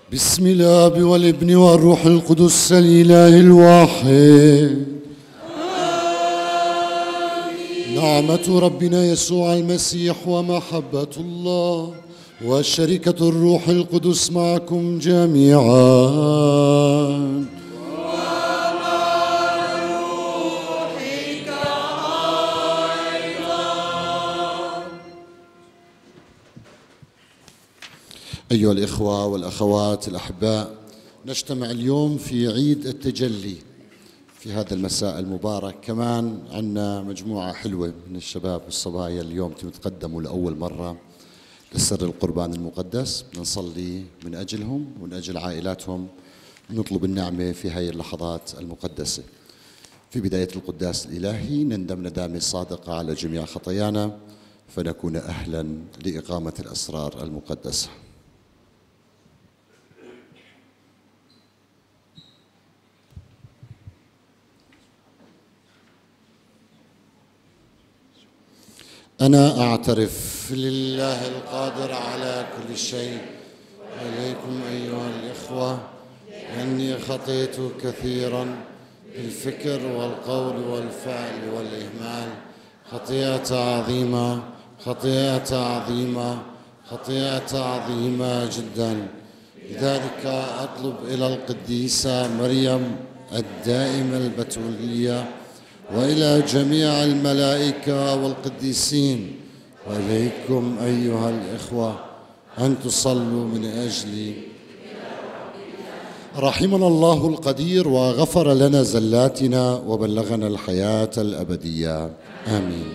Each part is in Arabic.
بسم الآب والابن والروح القدس الإله الواحد. آمين. نعمة ربنا يسوع المسيح ومحبة الله وشركة الروح القدس معكم جميعا. أيها الإخوة والأخوات الأحباء، نجتمع اليوم في عيد التجلي في هذا المساء المبارك. كمان عندنا مجموعة حلوة من الشباب والصبايا اليوم تقدموا لأول مرة لسر القربان المقدس. نصلي من أجلهم ومن أجل عائلاتهم، نطلب النعمة في هذه اللحظات المقدسة. في بداية القداس الإلهي نندم ندامة صادقة على جميع خطايانا فنكون أهلا لإقامة الأسرار المقدسة. أنا أعترف لله القادر على كل شيء وإليكم أيها الإخوة أني خطيت كثيرا بالفكر والقول والفعل والإهمال، خطيئة عظيمة خطيئة عظيمة خطيئة عظيمة جدا. لذلك أطلب إلى القديسة مريم الدائمة البتولية وإلى جميع الملائكة والقديسين وإليكم أيها الإخوة أن تصلوا من أجلي. رحمنا الله القدير وغفر لنا زلاتنا وبلغنا الحياة الأبدية، آمين.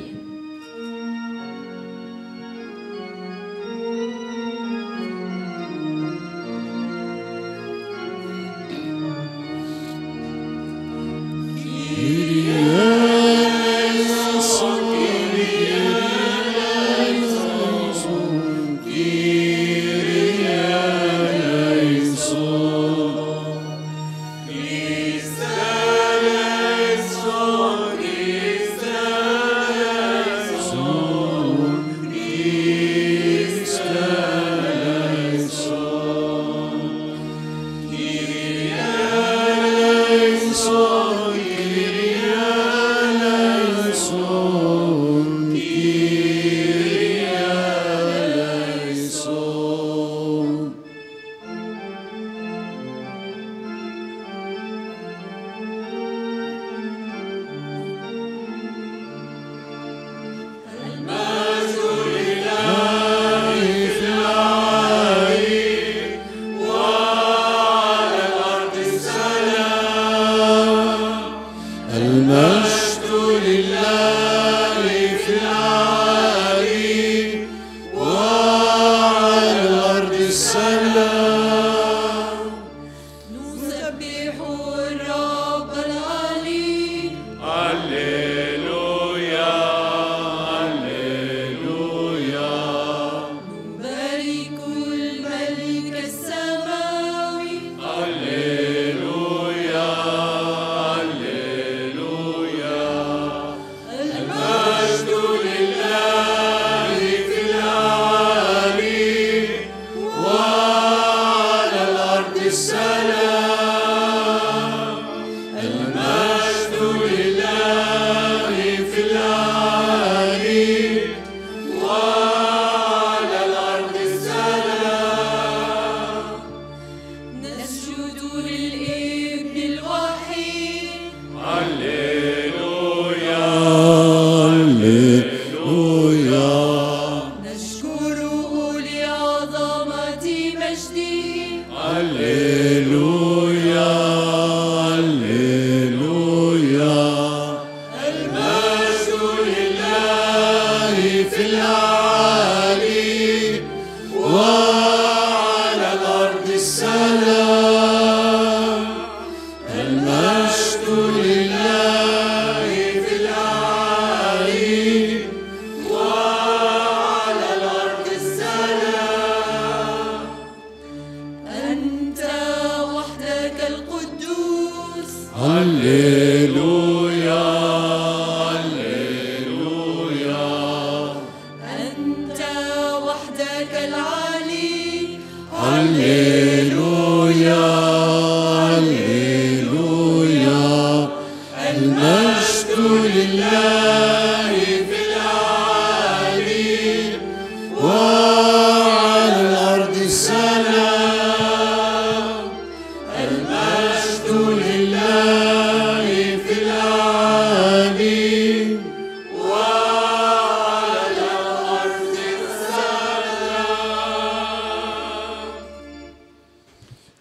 هللويا.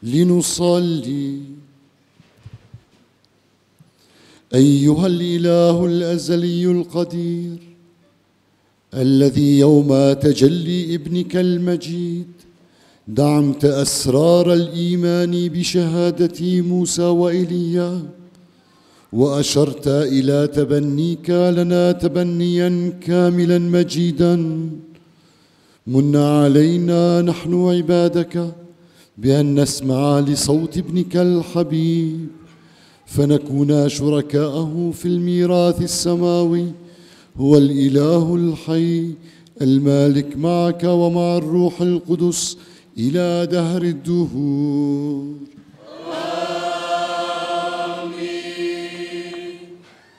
لنصلي. أيها الإله الأزلي القدير، الذي يوم تجلي ابنك المجيد دعمت أسرار الإيمان بشهادة موسى وإيليا، وأشرت إلى تبنيك لنا تبنيا كاملا مجيدا، من علينا نحن عبادك بأن نسمع لصوت ابنك الحبيب، فنكون شركاءه في الميراث السماوي، هو الإله الحي المالك معك ومع الروح القدس إلى دهر الدهور. آمين.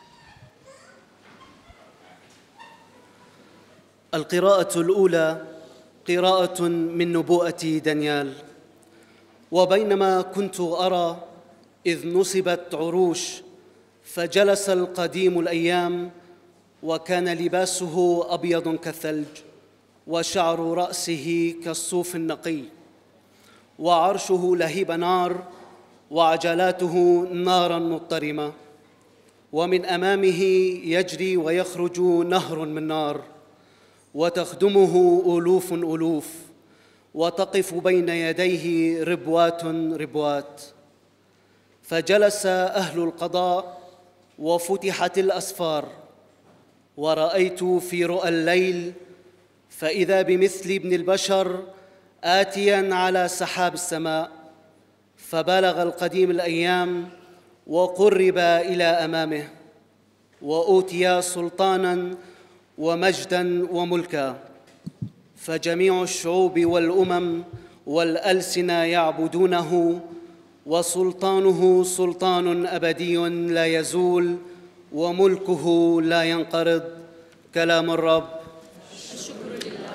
القراءة الأولى قراءة من نبوءة دانيال. وبينما كنت أرى إذ نصبت عروش، فجلس القديم الأيام، وكان لباسه أبيض كالثلج، وشعر رأسه كالصوف النقي، وعرشه لهيب نار، وعجلاته نارا مضطرمة، ومن أمامه يجري ويخرج نهر من نار، وتخدمه ألوف ألوف، وتقف بين يديه ربوات ربوات. فجلس أهل القضاء وفتحت الأسفار، ورأيت في رؤى الليل فإذا بمثل ابن البشر آتياً على سحاب السماء، فبلغ القديم الأيام وقرب إلى أمامه، وأوتي سلطاناً ومجداً وملكاً، فجميع الشعوب والأمم والألسنة يعبدونه، وسلطانه سلطان أبدي لا يزول، وملكه لا ينقرض. كلام الرب. الشكر لله.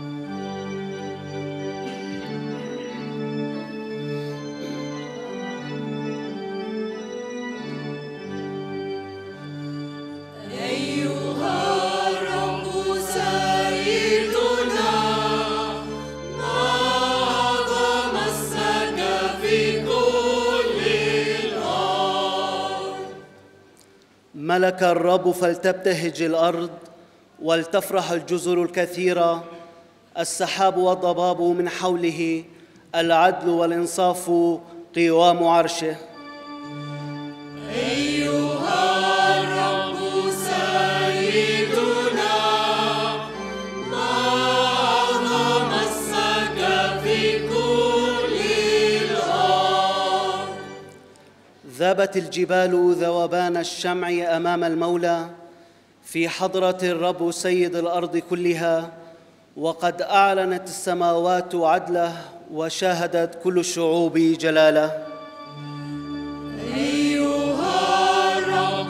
أيها الرب سيدنا، ما أعظمك في كل الأرض. ملك الرب فلتبتهج الأرض، ولتفرح الجزر الكثيرة، السحاب والضباب من حوله، العدل والإنصاف قوام عرشه. أيها الرب سيدنا، ما أعظمك في كل الأرض. ذابت الجبال ذوبان الشمع أمام المولى، في حضرة الرب سيد الأرض كلها، وقد أعلنت السماوات عدله، وشاهدت كل الشعوب جلاله. أيها الرب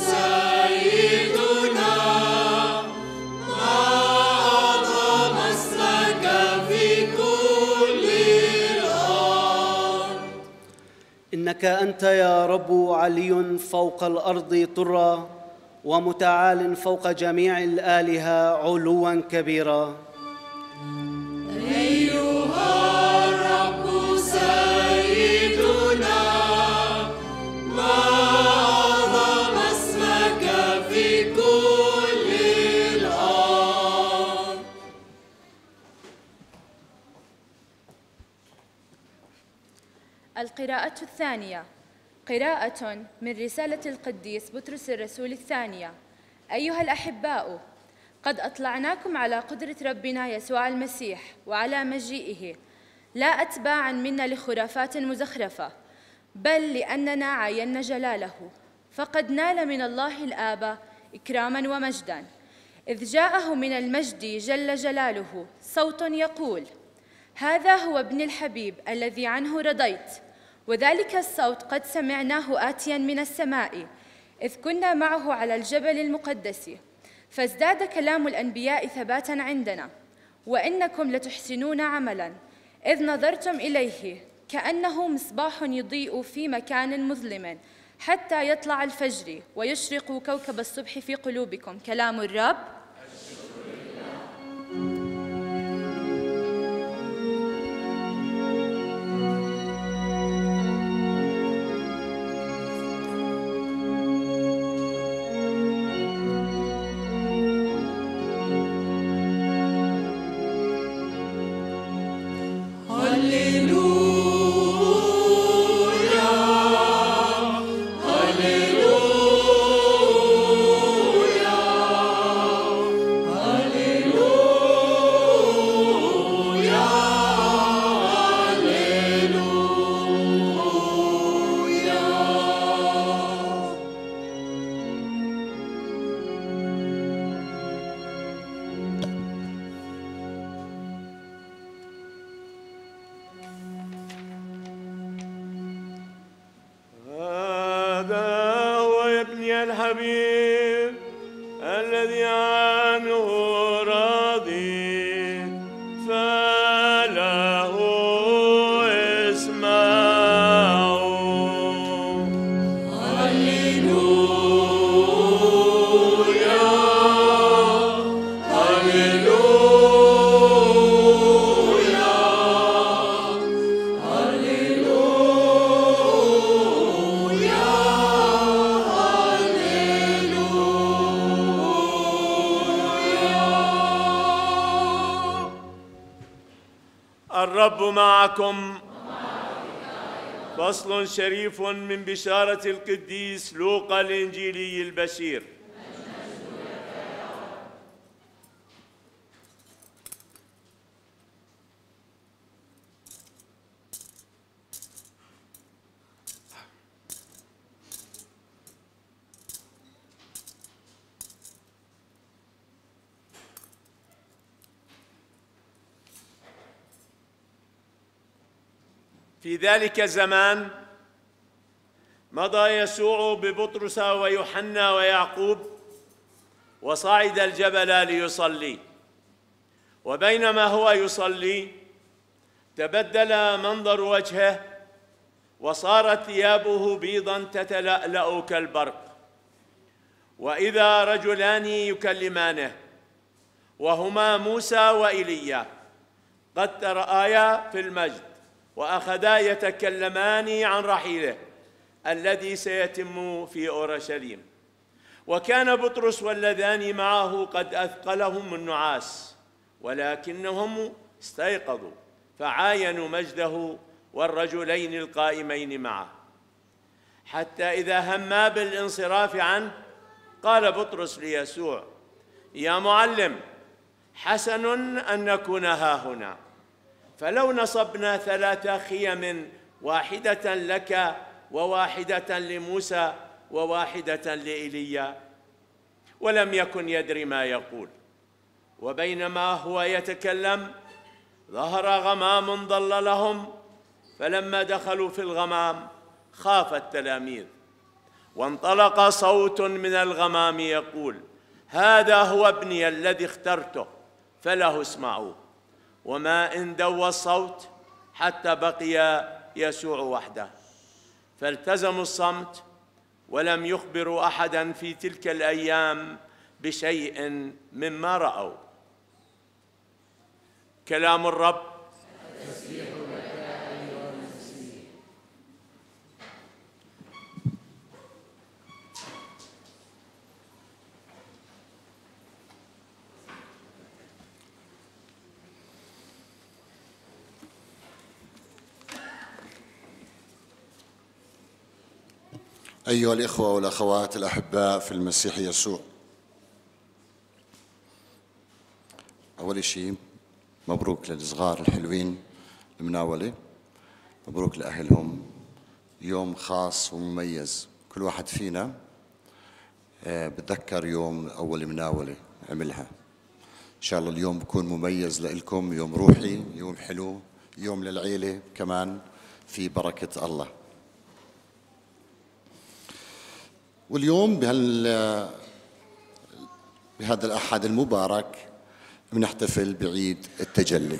سيدنا، ما أعظمك في كل الأرض. إنك أنت يا رب علي فوق الأرض طرا، ومتعال فوق جميع الآلهة علوا كبيرا. أيها الرب سيدنا، ما أعظم اسمك في كل الأرض. القراءة الثانية قراءة من رسالة القديس بطرس الرسول الثانية. أيها الأحباء، قد أطلعناكم على قدرة ربنا يسوع المسيح وعلى مجيئه، لا أتباعاً منا لخرافات مزخرفة، بل لأننا عاينا جلاله، فقد نال من الله الآب إكراماً ومجداً، إذ جاءه من المجد جل جلاله صوت يقول: هذا هو ابن الحبيب الذي عنه رضيت. وذلك الصوت قد سمعناه آتياً من السماء، إذ كنا معه على الجبل المقدس، فازداد كلام الأنبياء ثباتاً عندنا، وإنكم لتحسنون عملاً، إذ نظرتم إليه كأنه مصباح يضيء في مكان مظلم حتى يطلع الفجر ويشرق كوكب الصبح في قلوبكم. كلام الرب. هذا هو ابني الحبيب الذي عنه راضي فله اسمعوا. هللويا هللويا الرب معكم. فصل شريف من بشارة القديس لوقا الإنجيلي البشير. في ذلك الزمان مضى يسوع ببطرس ويوحنا ويعقوب وصعد الجبل ليصلي، وبينما هو يصلي تبدل منظر وجهه وصارت ثيابه بيضا تتلألأ كالبرق، وإذا رجلان يكلمانه وهما موسى وإيليا قد ترآيا في المجد وأخذا يتكلمان عن رحيله الذي سيتم في أورشليم. وكان بطرس واللذان معه قد أثقلهم النعاس، ولكنهم استيقظوا فعاينوا مجده والرجلين القائمين معه، حتى إذا هما بالانصراف عنه قال بطرس ليسوع: يا معلم، حسن أن نكون هاهنا، فلو نصبنا 3 خيم، واحدة لك وواحدة لموسى وواحدة لإيليا. ولم يكن يدري ما يقول، وبينما هو يتكلم ظهر غمام ضللهم، فلما دخلوا في الغمام خاف التلاميذ، وانطلق صوت من الغمام يقول: هذا هو ابني الذي اخترته فله اسمعوا. وما إن دوى الصوت حتى بقي يسوع وحده، فالتزموا الصمت ولم يخبروا أحدا في تلك الأيام بشيء مما رأوا. كلام الرب. أيها الإخوة والأخوات الأحباء في المسيح يسوع، أول شيء مبروك للصغار الحلوين المناولة، مبروك لأهلهم، يوم خاص ومميز. كل واحد فينا بتذكر يوم أول مناولة عملها. إن شاء الله اليوم بكون مميز لإلكم، يوم روحي، يوم حلو، يوم للعيلة كمان في بركة الله. واليوم بهذا الأحد المبارك بنحتفل بعيد التجلي.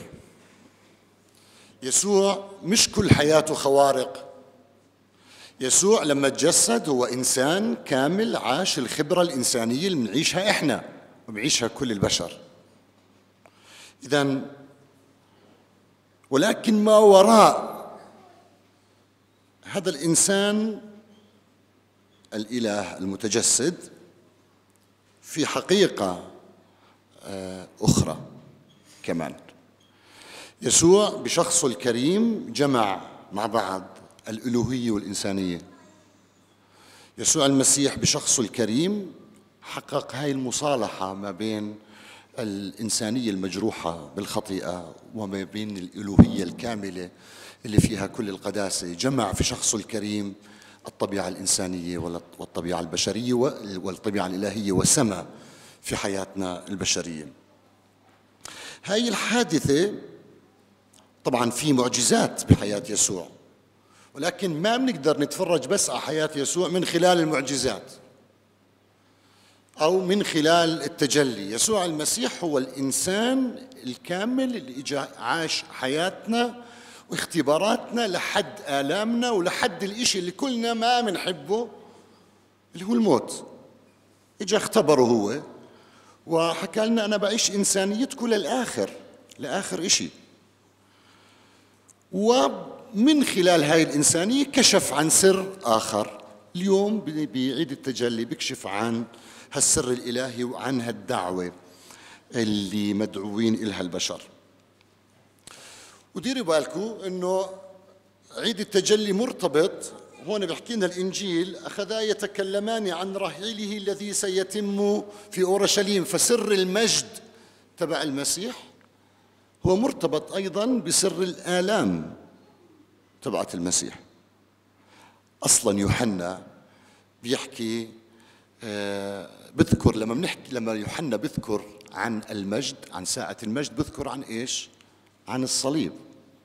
يسوع مش كل حياته خوارق. يسوع لما تجسد هو إنسان كامل، عاش الخبرة الإنسانية اللي بنعيشها إحنا وبيعيشها كل البشر. إذن ولكن ما وراء هذا الإنسان الإله المتجسد في حقيقة أخرى كمان. يسوع بشخصه الكريم جمع مع بعض الألوهية والإنسانية. يسوع المسيح بشخصه الكريم حقق هاي المصالحة ما بين الإنسانية المجروحة بالخطيئة وما بين الألوهية الكاملة اللي فيها كل القداسة. جمع في شخصه الكريم الطبيعة الإنسانية والطبيعة البشرية والطبيعة الإلهية وسمى في حياتنا البشرية. هاي الحادثة طبعا في معجزات بحياة يسوع، ولكن ما بنقدر نتفرج بس على حياة يسوع من خلال المعجزات أو من خلال التجلي. يسوع المسيح هو الإنسان الكامل اللي إجا عاش حياتنا واختباراتنا لحد آلامنا ولحد الإشي اللي كلنا ما بنحبه اللي هو الموت. إجا اختبره هو وحكى لنا أنا بعيش إنسانيتكم لآخر إشي. ومن خلال هاي الإنسانية كشف عن سر آخر. اليوم بعيد التجلي بيكشف عن هالسر الإلهي وعن هالدعوة اللي مدعوين إلها البشر. وديروا بالكم إنه عيد التجلي مرتبط، هون بيحكي لنا الإنجيل أخذا يتكلمان عن رحيله الذي سيتم في أورشليم، فسر المجد تبع المسيح هو مرتبط أيضا بسر الآلام تبعت المسيح. أصلا يوحنا بيحكي بذكر لما يوحنا بذكر عن المجد، عن ساعة المجد، بذكر عن إيش؟ عن الصليب.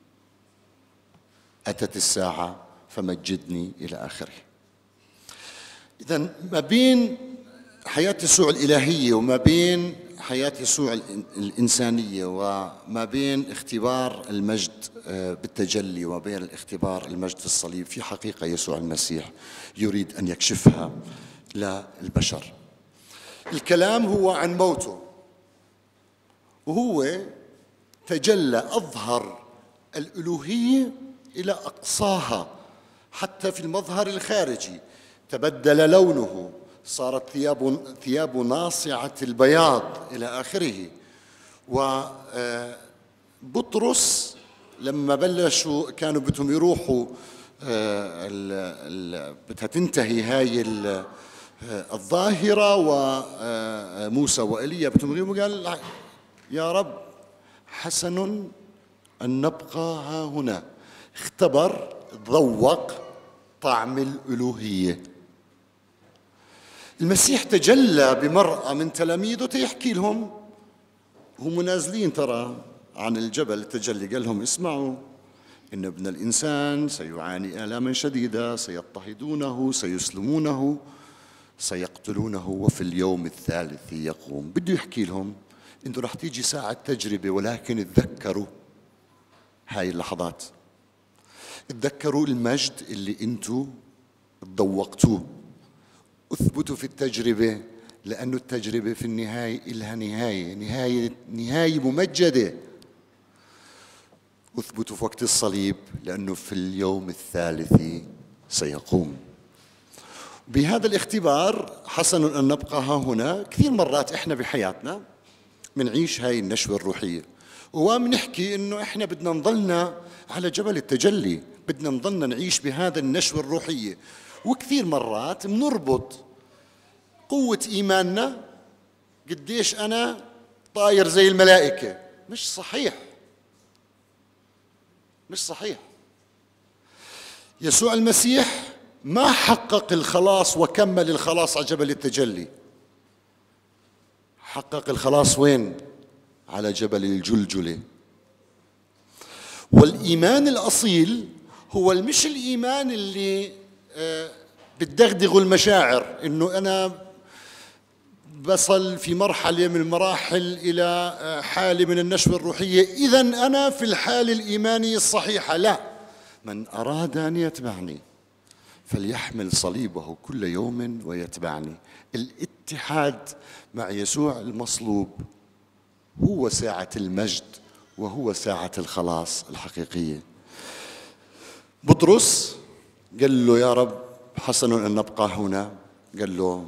أتت الساعة فمجدني إلى آخره. إذن ما بين حياة يسوع الإلهية وما بين حياة يسوع الإنسانية وما بين اختبار المجد بالتجلي وما بين الاختبار المجد في الصليب في حقيقة يسوع المسيح يريد أن يكشفها للبشر. الكلام هو عن موته، وهو تجلى أظهر الألوهية إلى أقصاها حتى في المظهر الخارجي. تبدل لونه، صارت ثياب ناصعة البياض إلى آخره. وبطرس لما بلشوا كانوا بدهم يروحوا بدها تنتهي هاي الظاهرة، وموسى وإيليا بدهم يروحوا، قال يا رب حسن أن نبقى ها هنا. اختبر، ذوق طعم الألوهية. المسيح تجلى بمرأة من تلاميذه تيحكي لهم، هم نازلين ترى عن الجبل التجلي، قال لهم اسمعوا إن ابن الإنسان سيعاني آلاما شديدة، سيضطهدونه، سيسلمونه، سيقتلونه، وفي اليوم الثالث يقوم. بده يحكي لهم إنه رح تيجي ساعة تجربة، ولكن تذكروا هاي اللحظات، تذكروا المجد اللي انتوا تذوقتوه. اثبتوا في التجربة، لأنه التجربة في النهاية إلها نهاية ممجدة. اثبتوا في وقت الصليب، لأنه في اليوم الثالث سيقوم. بهذا الاختبار حسن أن نبقى ها هنا. كثير مرات إحنا بحياتنا منعيش هاي النشوة الروحية، ومنحكي إنه إحنا بدنا نضلنا على جبل التجلي، بدنا نضلنا نعيش بهذا النشوة الروحية. وكثير مرات منربط قوة إيماننا قديش أنا طاير زي الملائكة. مش صحيح، مش صحيح. يسوع المسيح ما حقق الخلاص وكمل الخلاص على جبل التجلي. حقق الخلاص وين؟ على جبل الجلجلة. والإيمان الأصيل هو مش الإيمان اللي بتدغدغ المشاعر، إنه أنا بصل في مرحلة من المراحل إلى حالة من النشوة الروحية إذن أنا في الحالة الإيمانية الصحيحة. لا، من أراد أن يتبعني فليحمل صليبه كل يوم ويتبعني. الاتحاد مع يسوع المصلوب هو ساعة المجد وهو ساعة الخلاص الحقيقية. بطرس قال له يا رب حسن أن نبقى هنا. قال له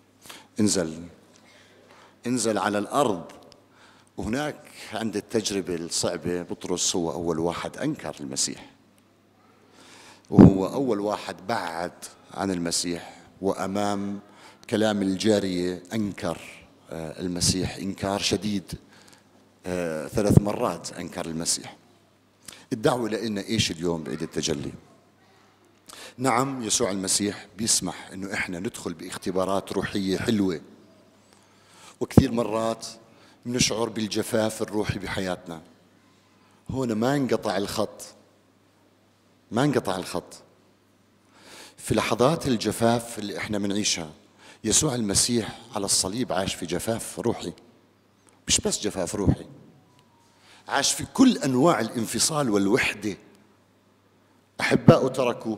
انزل على الأرض. وهناك عند التجربة الصعبة بطرس هو أول واحد أنكر المسيح، وهو أول واحد بعد عن المسيح، وأمام كلام الجارية أنكر المسيح إنكار شديد. 3 مرات أنكر المسيح. الدعوة لنا إيش اليوم بعيد التجلي؟ نعم، يسوع المسيح بيسمح إنه إحنا ندخل باختبارات روحية حلوة، وكثير مرات بنشعر بالجفاف الروحي بحياتنا. هنا ما انقطع الخط، في لحظات الجفاف اللي احنا بنعيشها، يسوع المسيح على الصليب عاش في جفاف روحي، مش بس جفاف روحي، عاش في كل أنواع الانفصال والوحدة. أحباؤه تركوه،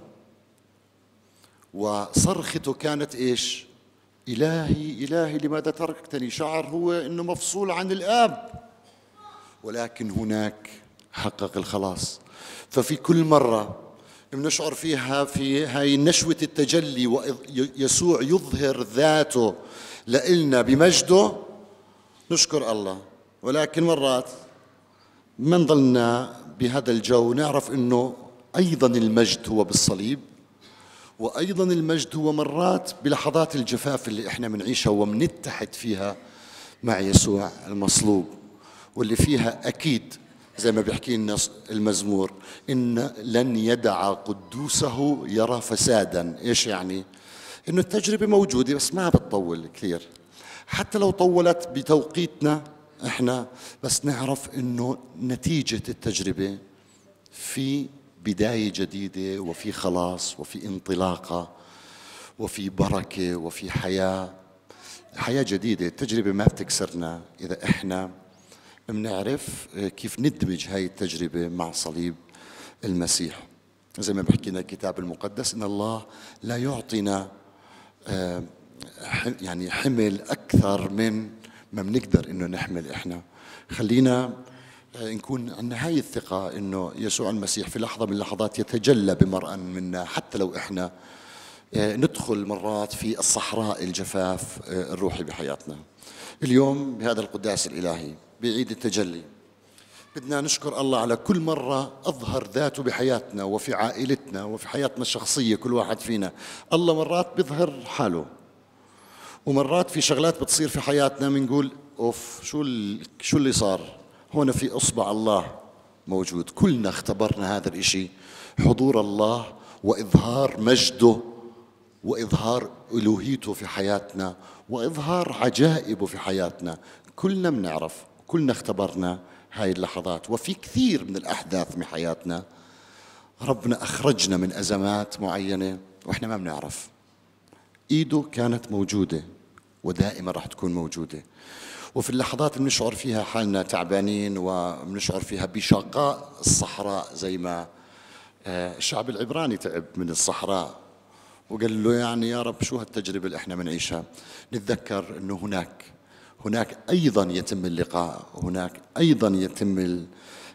وصرخته كانت إيش؟ إلهي إلهي لماذا تركتني؟ شعر هو أنه مفصول عن الآب، ولكن هناك حقق الخلاص. ففي كل مرة بنشعر فيها في هاي نشوة التجلي ويسوع يظهر ذاته لإلنا بمجده، نشكر الله. ولكن مرات ما نضلنا بهذا الجو، نعرف أنه أيضا المجد هو بالصليب، وأيضا المجد هو مرات بلحظات الجفاف اللي إحنا منعيشها ومنتحد فيها مع يسوع المصلوب، واللي فيها أكيد زي ما بيحكي لنا المزمور إن لن يدع قدوسه يرى فسادا. إيش يعني؟ إنه التجربة موجودة بس ما بتطول كثير، حتى لو طولت بتوقيتنا إحنا، بس نعرف إنه نتيجة التجربة في بداية جديدة، وفي خلاص، وفي انطلاقة، وفي بركة، وفي حياة جديدة. التجربة ما بتكسرنا إذا إحنا بنعرف كيف ندمج هاي التجربة مع صليب المسيح. زي ما بحكي لنا الكتاب المقدس إن الله لا يعطينا يعني حمل أكثر من ما بنقدر إنه نحمل إحنا. خلينا نكون عندنا هاي الثقة إنه يسوع المسيح في لحظة من اللحظات يتجلى بمرأة منا، حتى لو إحنا ندخل مرات في الصحراء الجفاف الروحي بحياتنا. اليوم بهذا القداس الإلهي بعيد التجلي بدنا نشكر الله على كل مرة أظهر ذاته بحياتنا وفي عائلتنا وفي حياتنا الشخصية. كل واحد فينا الله مرات بيظهر حاله، ومرات في شغلات بتصير في حياتنا بنقول أوف شو اللي صار هون. في إصبع الله موجود. كلنا اختبرنا هذا الإشي، حضور الله وإظهار مجده وإظهار ألوهيته في حياتنا وإظهار عجائبه في حياتنا. كلنا بنعرف، كلنا اختبرنا هاي اللحظات. وفي كثير من الأحداث من حياتنا ربنا أخرجنا من أزمات معينة وإحنا ما بنعرف. إيده كانت موجودة ودائما راح تكون موجودة. وفي اللحظات اللي بنشعر فيها حالنا تعبانين وبنشعر فيها بشقاء الصحراء، زي ما الشعب العبراني تعب من الصحراء وقال له يعني يا رب شو هالتجربة اللي احنا بنعيشها، نتذكر انه هناك ايضا يتم اللقاء، هناك ايضا يتم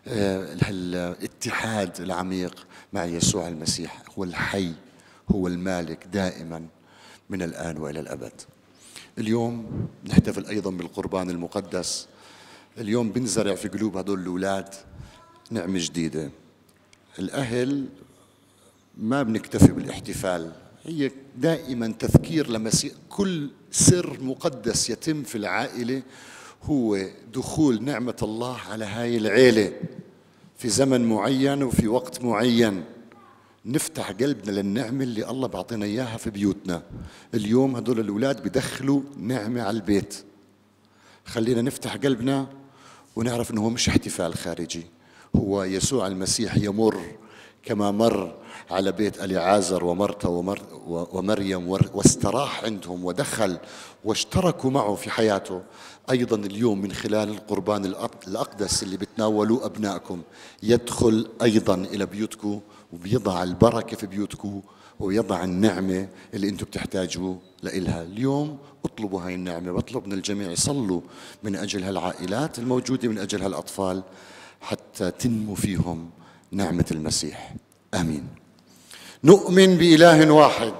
الاتحاد العميق مع يسوع المسيح. هو الحي، هو المالك دائما من الآن وإلى الأبد. اليوم نحتفل أيضا بالقربان المقدس. اليوم بنزرع في قلوب هدول الأولاد نعمة جديدة. الأهل ما بنكتفي بالاحتفال، هي دائما تذكير لما كل سر مقدس يتم في العائلة هو دخول نعمة الله على هاي العيلة في زمن معين وفي وقت معين. نفتح قلبنا للنعمة اللي الله بعطينا إياها في بيوتنا. اليوم هدول الأولاد بدخلوا نعمة على البيت. خلينا نفتح قلبنا ونعرف أنه هو مش احتفال خارجي، هو يسوع المسيح يمر كما مر على بيت أليعازر ومرتا ومريم واستراح عندهم ودخل واشتركوا معه في حياته. أيضا اليوم من خلال القربان الأقدس اللي بتناولوه أبنائكم يدخل أيضا إلى بيوتكم وبيضع البركة في بيوتكم ويضع النعمة اللي أنتم بتحتاجوا لإلها. اليوم اطلبوا هاي النعمة. بطلب من الجميع يصلوا من أجل هالعائلات الموجودة، من أجل هالأطفال، حتى تنمو فيهم نعمة المسيح. آمين. نؤمن بإله واحد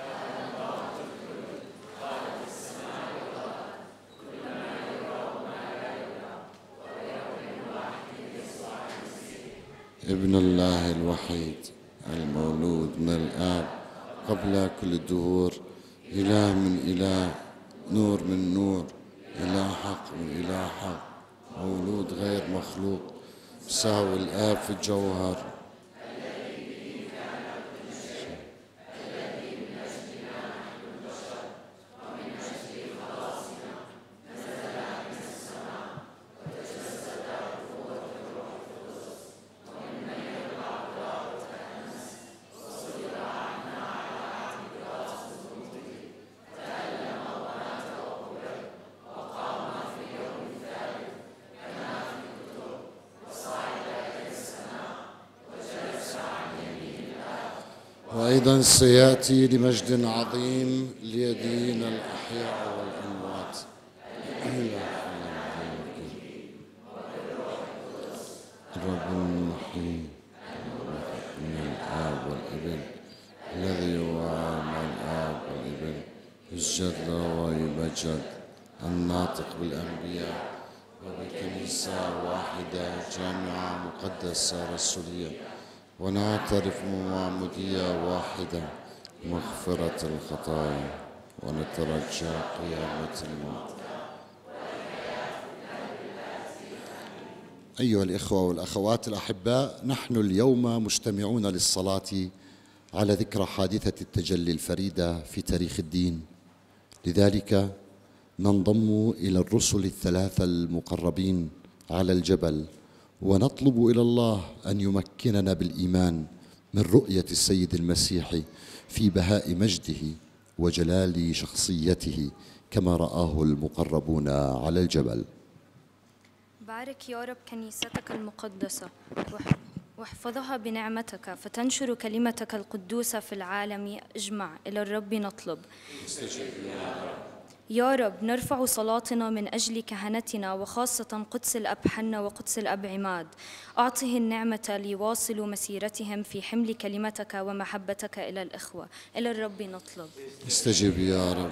ابن الله الوحيد المولود من الآب قبل كل الدهور، إله من إله، نور من نور، إله حق من إله حق، مولود غير مخلوق، يساوي الآب في الجوهر، وأيضا سيأتي لمجد عظيم ليدين الأحياء والأموات. الرب المحيي من الآب والابن الذي هو مع الآب والابن يسجد له ويمجد، الناطق بالأنبياء وبكنيسة واحدة جامعة مقدسة رسولية، ونعترف بمعمودية واحدة مغفرة الخطايا، ونترجى قيامة الموت. أيها الإخوة والأخوات الأحباء، نحن اليوم مجتمعون للصلاة على ذكرى حادثة التجلي الفريدة في تاريخ الدين، لذلك ننضم إلى الرسل الثلاثة المقربين على الجبل، ونطلب إلى الله أن يمكننا بالإيمان من رؤية السيد المسيح في بهاء مجده وجلال شخصيته كما رآه المقربون على الجبل. بارك يا رب كنيستك المقدسة واحفظها بنعمتك، فتنشر كلمتك القدوسة في العالم أجمع. إلى الرب نطلب. يا رب نرفع صلاتنا من أجل كهنتنا، وخاصة قدس الأب حنا وقدس الأب عماد، أعطه النعمة ليواصلوا مسيرتهم في حمل كلمتك ومحبتك إلى الإخوة. إلى الرب نطلب. استجب يا رب.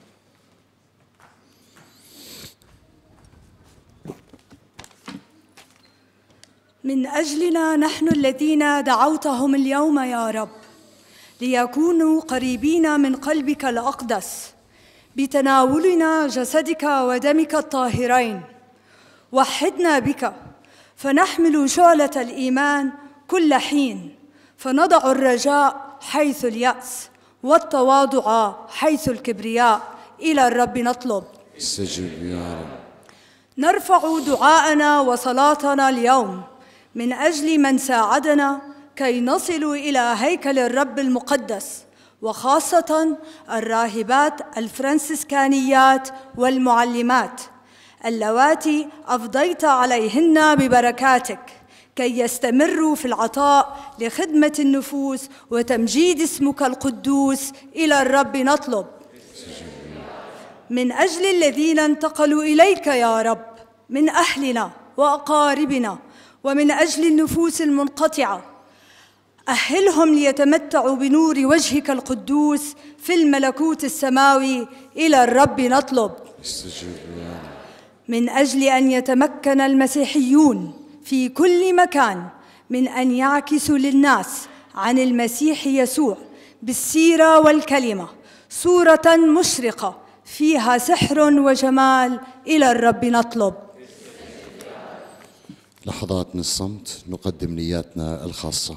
من أجلنا نحن الذين دعوتهم اليوم يا رب ليكونوا قريبين من قلبك الأقدس بتناولنا جسدك ودمك الطاهرين، وحدنا بك فنحمل شعلة الإيمان كل حين، فنضع الرجاء حيث اليأس والتواضع حيث الكبرياء. إلى الرب نطلب. استجب يا رب. نرفع دعاءنا وصلاتنا اليوم من أجل من ساعدنا كي نصل إلى هيكل الرب المقدس، وخاصة الراهبات الفرنسيسكانيات والمعلمات اللواتي أفضيت عليهن ببركاتك كي يستمروا في العطاء لخدمة النفوس وتمجيد اسمك القدوس. إلى الرب نطلب. من أجل الذين انتقلوا إليك يا رب من أهلنا وأقاربنا، ومن أجل النفوس المنقطعة، أهلهم ليتمتعوا بنور وجهك القدوس في الملكوت السماوي. إلى الرب نطلب. من أجل أن يتمكن المسيحيون في كل مكان من أن يعكسوا للناس عن المسيح يسوع بالسيرة والكلمة صورة مشرقة فيها سحر وجمال. إلى الرب نطلب. لحظات من الصمت نقدم نياتنا الخاصة.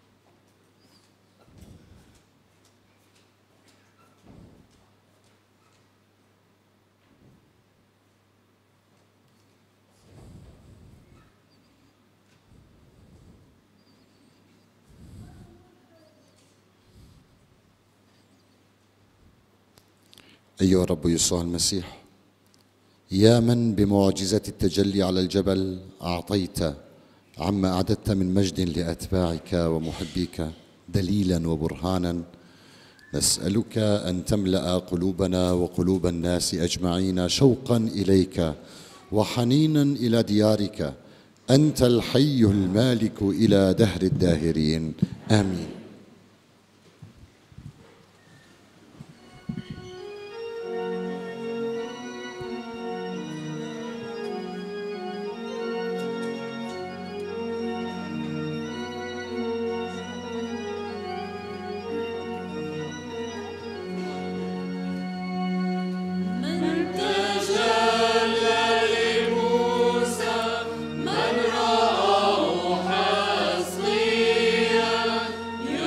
أيها الرب يسوع المسيح، يا من بمعجزة التجلي على الجبل أعطيت عما أعددت من مجد لأتباعك ومحبيك دليلا وبرهانا، نسألك أن تملأ قلوبنا وقلوب الناس أجمعين شوقا إليك وحنينا إلى ديارك، أنت الحي المالك إلى دهر الداهرين. آمين. من رآه حصريا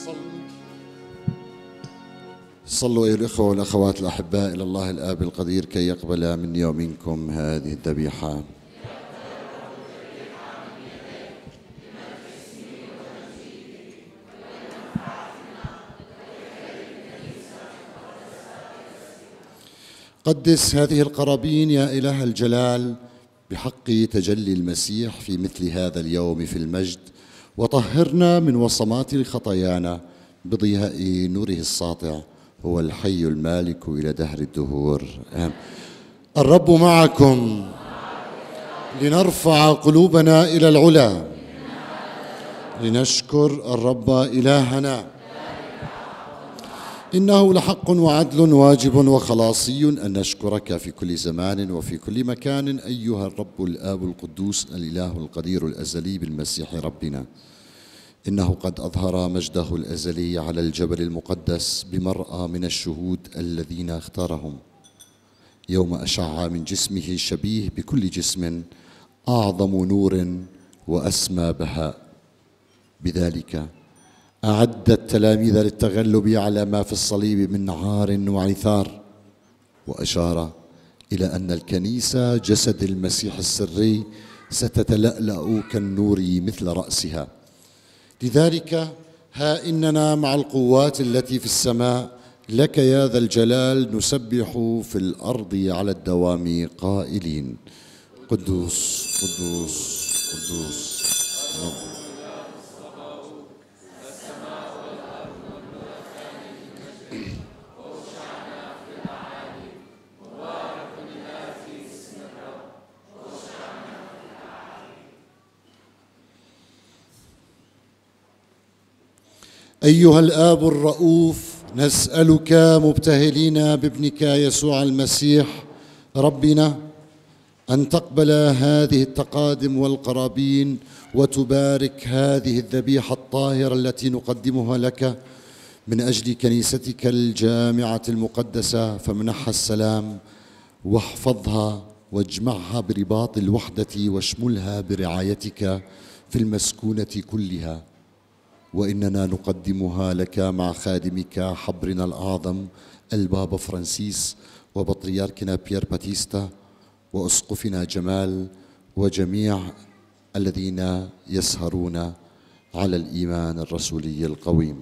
صلوا أيها الإخوة والأخوات الأحباء إلى الله الآب القدير كي يقبل مني ومنكم هذه الذبيحة. قدس هذه القرابين يا إله الجلال بحق تجلي المسيح في مثل هذا اليوم في المجد، وطهرنا من وصمات خطايانا بضياء نوره الساطع، هو الحي المالك إلى دهر الدهور. آمين. الرب معكم. لنرفع قلوبنا إلى العلا لنشكر الرب إلهنا. إنه لحق وعدل واجب وخلاصي أن نشكرك في كل زمان وفي كل مكان أيها الرب الآب القدوس الإله القدير الأزلي بالمسيح ربنا. إنه قد أظهر مجده الأزلي على الجبل المقدس بمرأى من الشهود الذين اختارهم، يوم أشع من جسمه الشبيه بكل جسم أعظم نور وأسمى بهاء. بذلك أعد التلاميذ للتغلب على ما في الصليب من عار وعثار، وأشار إلى أن الكنيسة جسد المسيح السري ستتلألأ كالنور مثل رأسها. لذلك ها إننا مع القوات التي في السماء لك يا ذا الجلال نسبح في الأرض على الدوام قائلين: قدوس قدوس قدوس رب. أيها الآب الرؤوف، نسألك مبتهلين بابنك يسوع المسيح ربنا أن تقبل هذه التقادم والقرابين وتبارك هذه الذبيحة الطاهرة التي نقدمها لك من أجل كنيستك الجامعة المقدسة، فمنحها السلام واحفظها واجمعها برباط الوحدة واشملها برعايتك في المسكونة كلها. وإننا نقدمها لك مع خادمك حبرنا الأعظم البابا فرانسيس وبطريركنا بيير باتيستا وأسقفنا جمال وجميع الذين يسهرون على الإيمان الرسولي القويم.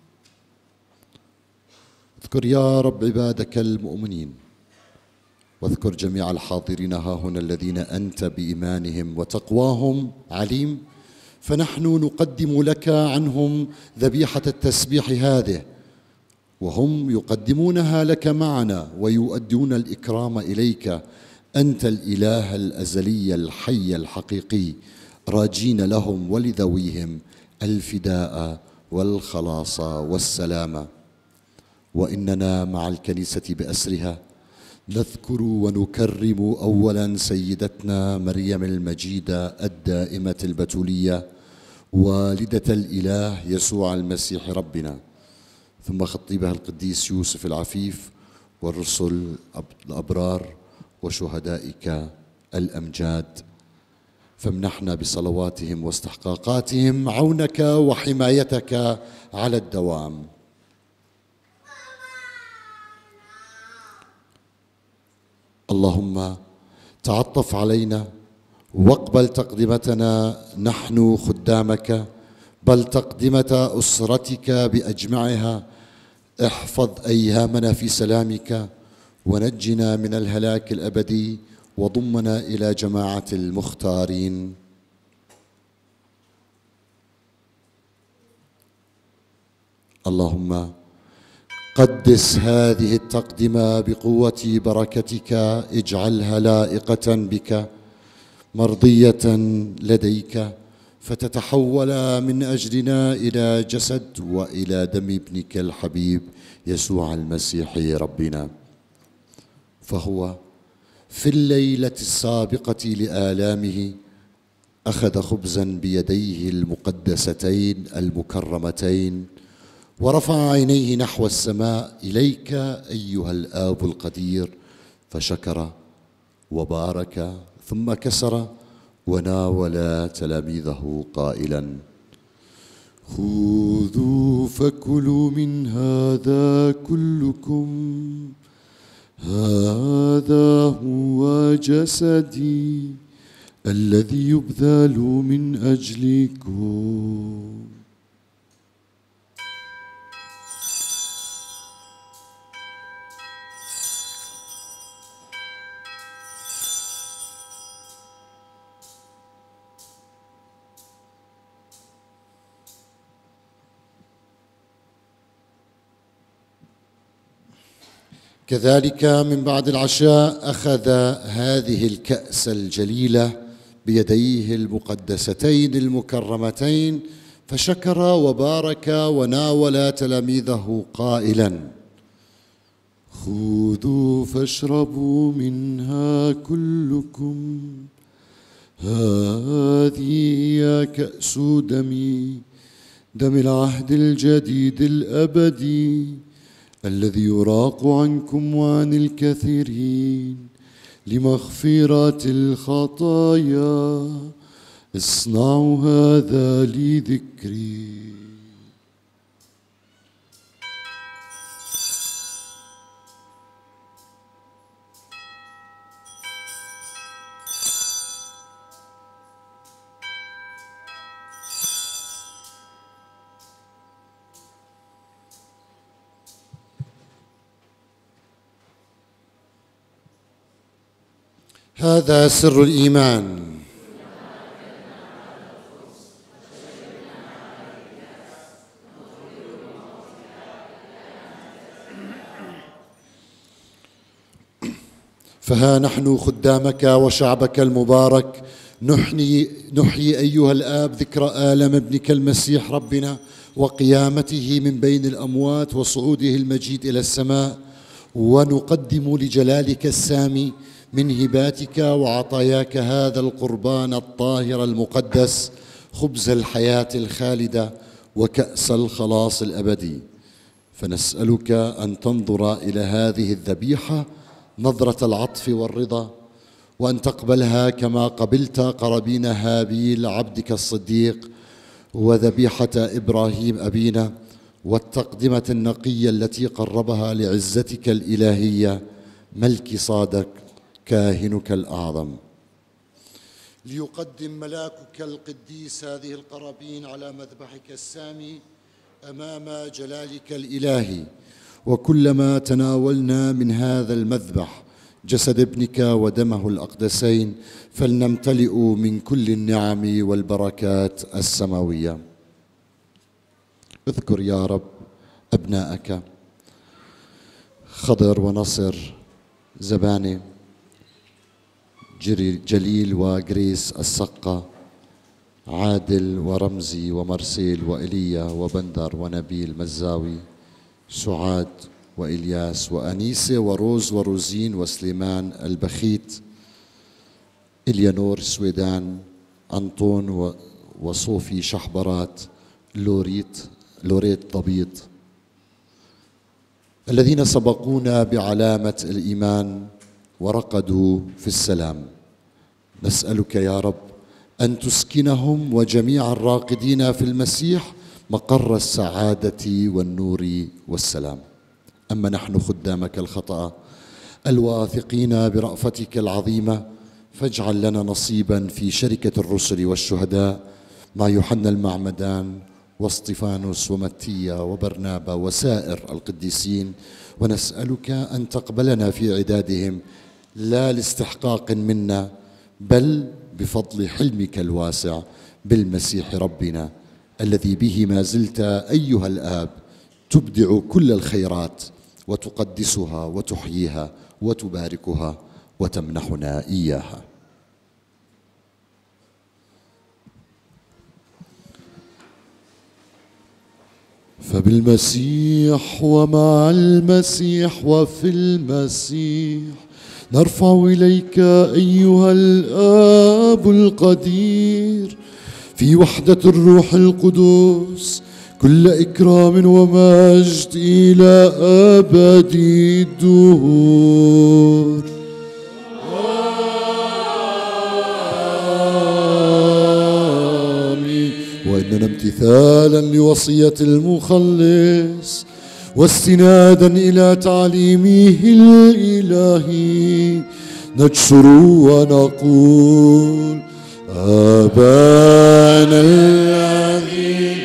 اذكر يا رب عبادك المؤمنين، واذكر جميع الحاضرين ها هنا الذين أنت بإيمانهم وتقواهم عليم، فنحن نقدم لك عنهم ذبيحة التسبيح هذه، وهم يقدمونها لك معنا ويؤدون الإكرام إليك، أنت الإله الأزلي الحي الحقيقي، راجين لهم ولذويهم الفداء والخلاص والسلام. وإننا مع الكنيسة بأسرها نذكر ونكرم أولا سيدتنا مريم المجيدة الدائمة البتولية والدة الإله يسوع المسيح ربنا، ثم خطيبها القديس يوسف العفيف والرسل الأبرار وشهدائك الأمجاد، فامنحنا بصلواتهم واستحقاقاتهم عونك وحمايتك على الدوام. اللهم تعطف علينا واقبل تقدمتنا نحن خدامك، بل تقدمة أسرتك بأجمعها. احفظ أيامنا في سلامك ونجنا من الهلاك الأبدي، وضمنا إلى جماعة المختارين. اللهم قدس هذه التقدمة بقوة بركتك، اجعلها لائقة بك مرضية لديك، فتتحول من أجلنا إلى جسد وإلى دم ابنك الحبيب يسوع المسيح ربنا. فهو في الليلة السابقة لآلامه أخذ خبزا بيديه المقدستين المكرمتين، ورفع عينيه نحو السماء إليك أيها الآب القدير، فشكر وبارك ثم كسر وناول تلاميذه قائلا: خذوا فكلوا من هذا كلكم، هذا هو جسدي الذي يبذل من أجلكم. كذلك من بعد العشاء أخذ هذه الكأس الجليلة بيديه المقدستين المكرمتين، فشكر وبارك وناول تلاميذه قائلا: خذوا فاشربوا منها كلكم، هذه هي كأس دمي، دم العهد الجديد الأبدي الذي يراق عنكم وعن الكثيرين لمغفرة الخطايا. اصنعوا هذا لذكري. هذا سر الإيمان. فها نحن خدامك وشعبك المبارك نحيي أيها الآب ذكرى آلام ابنك المسيح ربنا وقيامته من بين الأموات وصعوده المجيد إلى السماء، ونقدم لجلالك السامي من هباتك وعطاياك هذا القربان الطاهر المقدس، خبز الحياة الخالدة وكأس الخلاص الأبدي. فنسألك أن تنظر إلى هذه الذبيحة نظرة العطف والرضا، وأن تقبلها كما قبلت قرابين هابيل عبدك الصديق وذبيحة إبراهيم أبينا والتقدمة النقية التي قربها لعزتك الإلهية ملك صادق كاهنك الأعظم. ليقدم ملاكك القديس هذه القرابين على مذبحك السامي أمام جلالك الإلهي، وكلما تناولنا من هذا المذبح جسد ابنك ودمه الأقدسين فلنمتلئ من كل النعم والبركات السماوية. اذكر يا رب أبنائك خضر ونصر زبانة جليل وجريس السقة، عادل ورمزي ومرسيل وإيليا وبندر ونبيل مزاوي، سعاد وإلياس وأنيسة وروز وروزين وسليمان البخيت، إليانور سويدان، أنطون وصوفي شحبرات، لوريت ضبيط، الذين سبقونا بعلامة الإيمان ورقدوا في السلام. نسألك يا رب أن تسكنهم وجميع الراقدين في المسيح مقر السعادة والنور والسلام. أما نحن خدامك الخطأ الواثقين برأفتك العظيمة فاجعل لنا نصيبا في شركة الرسل والشهداء مع يوحنا المعمدان واصطفانوس ومتيا وبرنابا وسائر القديسين، ونسألك أن تقبلنا في عدادهم لا لاستحقاق منا بل بفضل حلمك الواسع بالمسيح ربنا، الذي به ما زلت أيها الآب تبدع كل الخيرات وتقدسها وتحييها وتباركها وتمنحنا إياها. فبالمسيح ومع المسيح وفي المسيح نرفع إليك أيها الآب القدير في وحدة الروح القدس كل إكرام ومجد إلى أبد الدهور. آمين. وإننا امتثالا لوصية المخلص واستنادا إلى تعليمه الإلهي نجسر ونقول أبانا الذي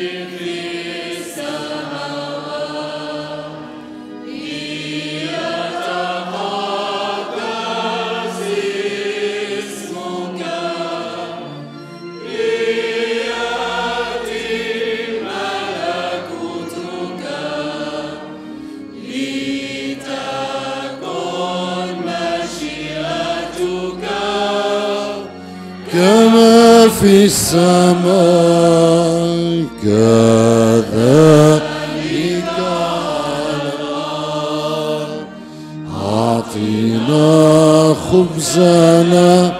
كما في السماء كذلك على الأرض أعطنا خبزنا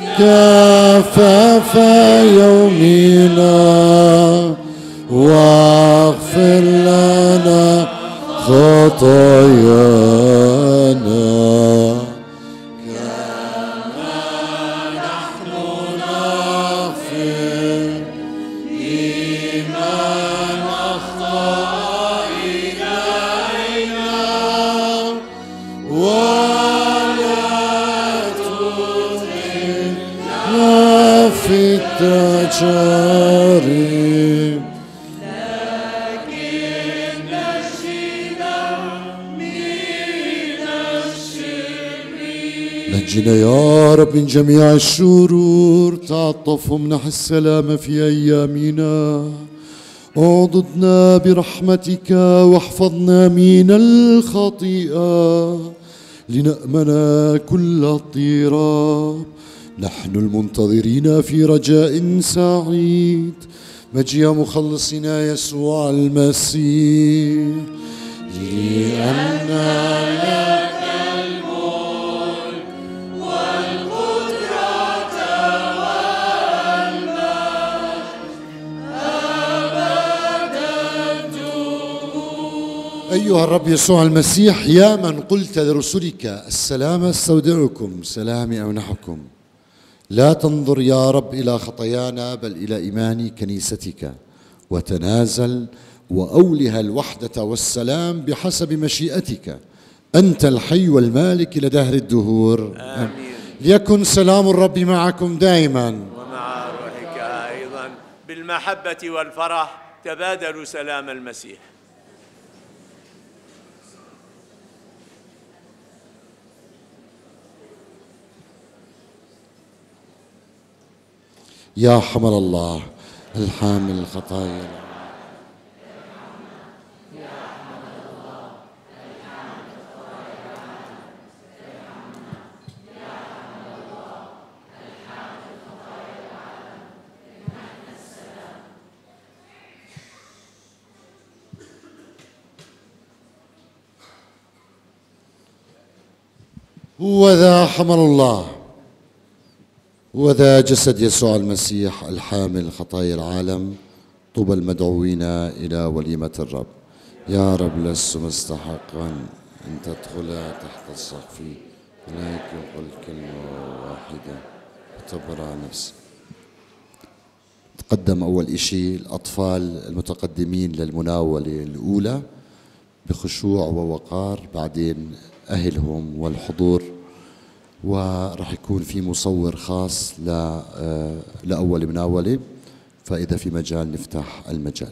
كفاف يومنا واغفر لنا خطايانا في التجارب لكن نجينا من الشرير نجينا يا رب من جميع الشرور تعطف وامنح السلام في أيامنا اعضدنا برحمتك واحفظنا من الخطيئة لنأمن كل اضطراب نحن المنتظرين في رجاء سعيد مجيء مخلصنا يسوع المسيح لأن لك الملك والقدرة والمجد أبدا. أيها الرب يسوع المسيح يا من قلت لرسلك السلام استودعكم سلامي أمنحكم لا تنظر يا رب إلى خطايانا بل إلى إيمان كنيستك وتنازل وأولها الوحدة والسلام بحسب مشيئتك أنت الحي والمالك إلى دهر الدهور آمين. ليكن سلام الرب معكم دائما ومع روحك أيضا بالمحبة والفرح تبادلوا سلام المسيح. يا حمل الله الحامل الخطايا وذا حمل الله وذا جسد يسوع المسيح الحامل خطايا العالم طوبى المدعوين إلى وليمة الرب. يا رب لست مستحقا أن تدخل تحت السقف ولكن قل كلمة واحدة تبرأ نفسي. تقدم أول إشي الأطفال المتقدمين للمناولة الأولى بخشوع ووقار، بعدين أهلهم والحضور، ورح يكون في مصور خاص لأول مناولة، فإذا في مجال نفتح المجال.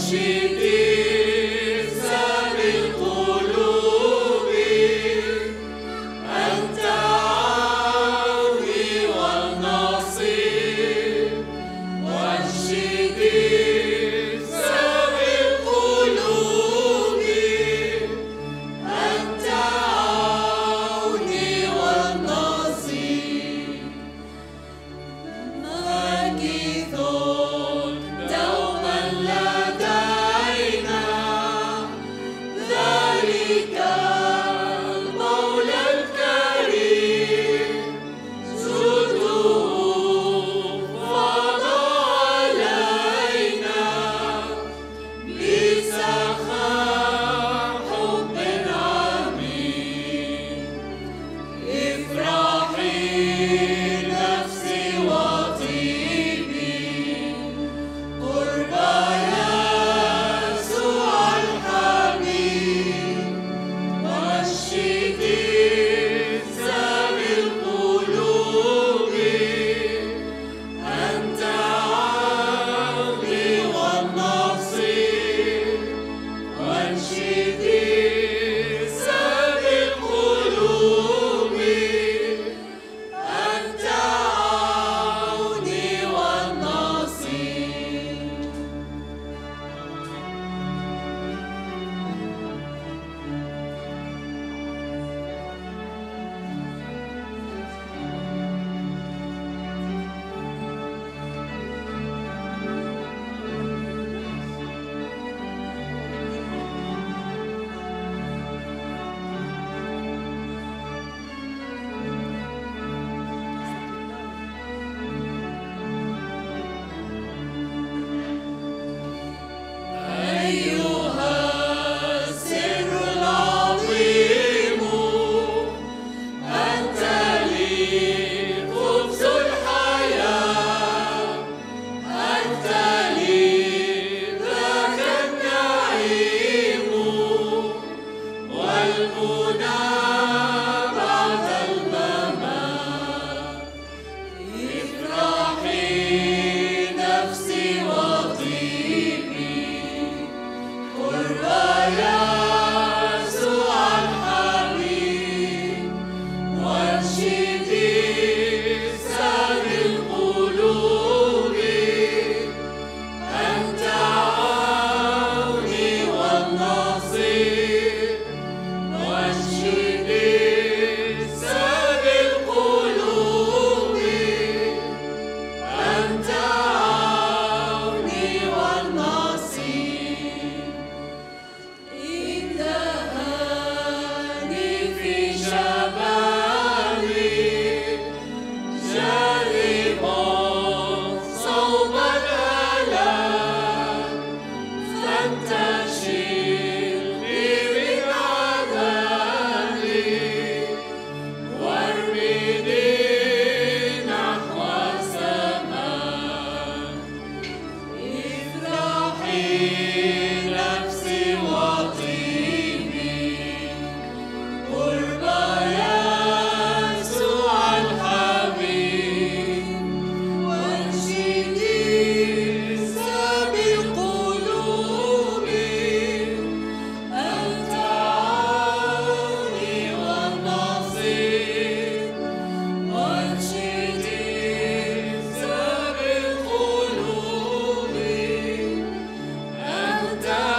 down.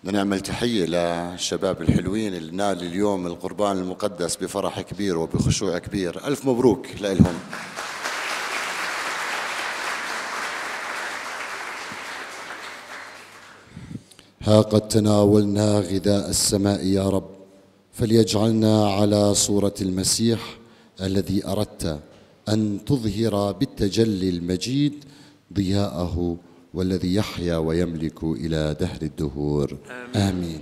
بدنا نعمل تحية للشباب الحلوين اللي نال اليوم القربان المقدس بفرح كبير وبخشوع كبير. ألف مبروك لهم. ها قد تناولنا غذاء السماء يا رب، فليجعلنا على صورة المسيح الذي أردت أن تظهر بالتجلي المجيد ضياءه، والذي يحيا ويملك إلى دهر الدهور. آمين.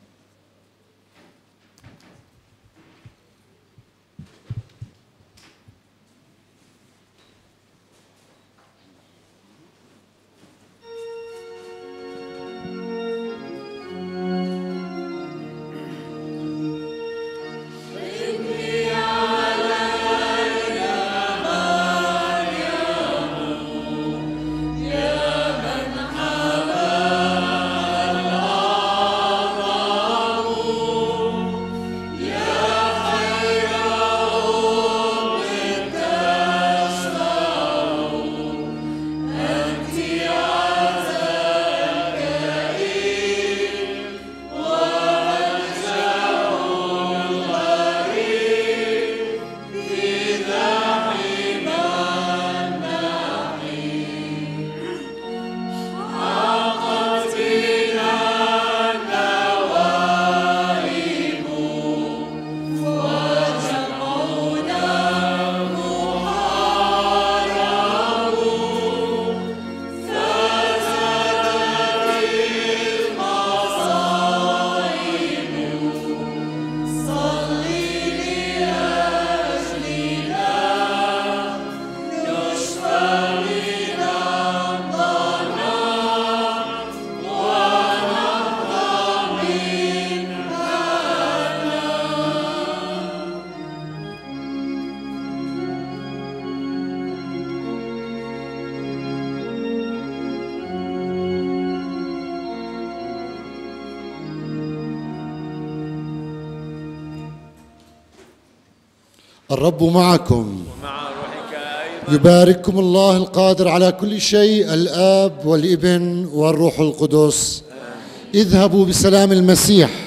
الرب معكم ومع روحك أيضا. يبارككم الله القادر على كل شيء، الآب والابن والروح القدس. اذهبوا بسلام المسيح.